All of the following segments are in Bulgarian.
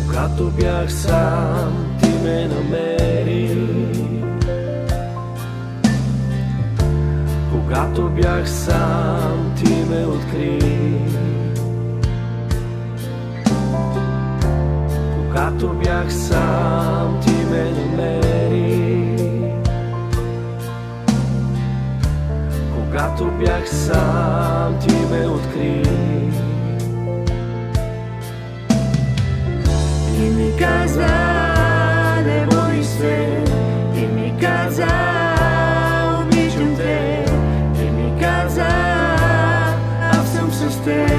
Когато бях сам, ти ме намери. Когато бях сам, ти ме откри. Когато бях сам, ти ме намери. Когато бях сам, ти ме откри. И ми каза, не бой се. И ми каза, обичам те. И ми каза, аз съм с теб.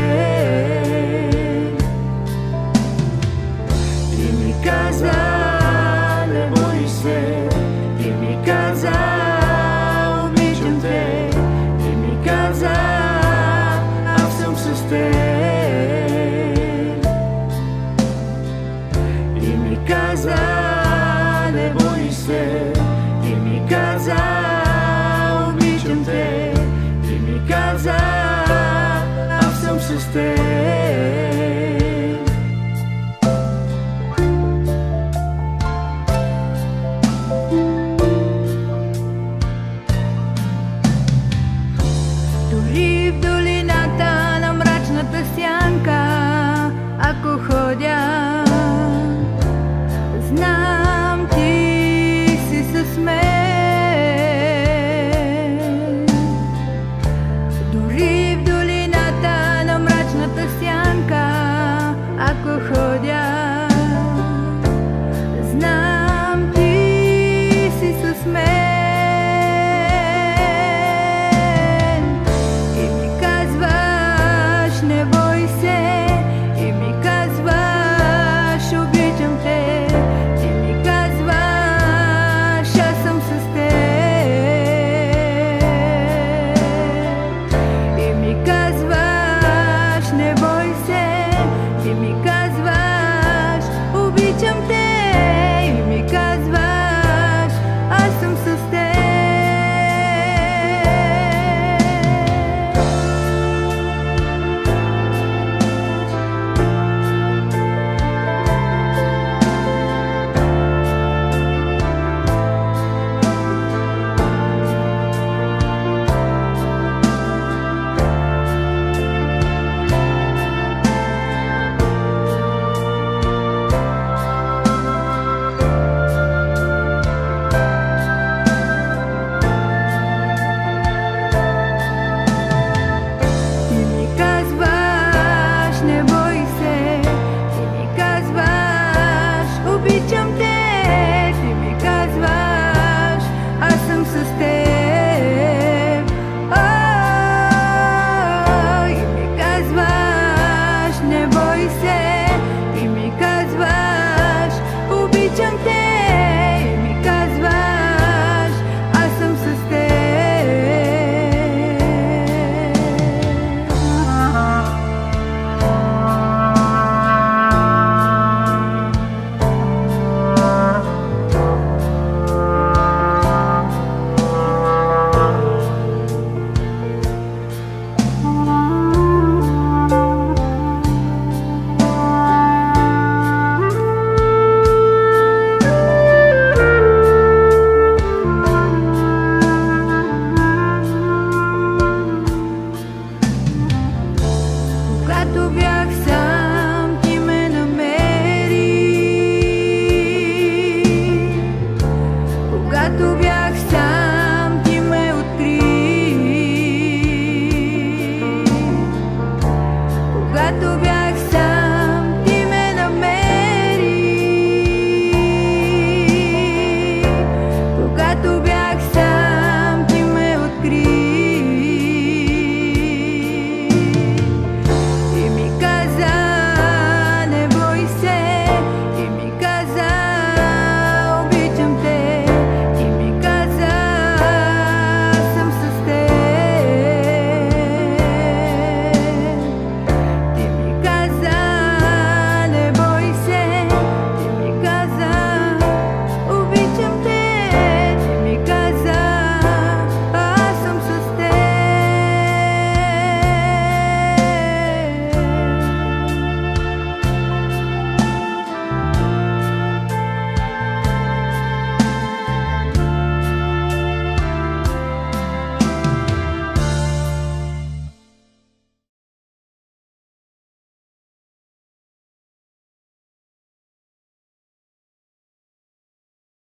И ми каза, не бой се. И ми каза, обичам те. И ми каза, аз съм с теб. И ми каза, не бой се. И ми каза, обичам те. И ми каза, аз съм с теб. Дори в долината на мрачната сянка, ако ходя, знам, ти си с мен. Дори в долината на мрачната сянка, ако ходя, знам, ти си с мен. И ми казваш, не бой се. И ми казваш, обичам те. И ми казваш, аз съм с теб. И ми казваш, не бой се. И ми